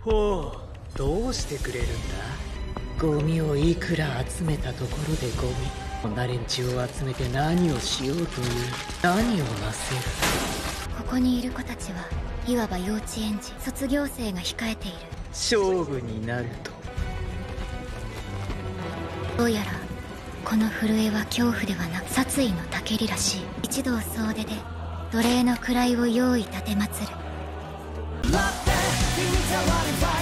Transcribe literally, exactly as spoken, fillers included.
ほう、どうしてくれるんだ。ゴミをいくら集めたところでゴミ。こんな連中を集めて何をしようという。何をなせる。 ここにいる子たちはいわば幼稚園児、卒業生が控えている。 勝負になると。 どうやらこの震えは恐怖ではなく殺意のたけりらしい。一同総出で奴隷の位を用意立てまつる。